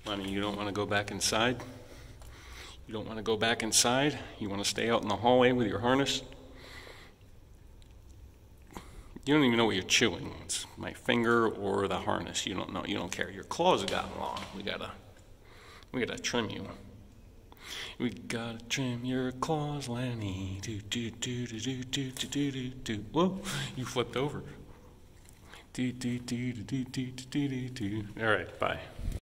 Lenny, you don't want to go back inside? You don't want to go back inside? You want to stay out in the hallway with your harness? You don't even know what you're chewing. It's my finger or the harness. You don't know. You don't care. Your claws have gotten long. We gotta trim you. We gotta trim your claws, Lenny. Do do do do do do do do do. Whoa! You flipped over. Do do do do do do do do. All right. Bye.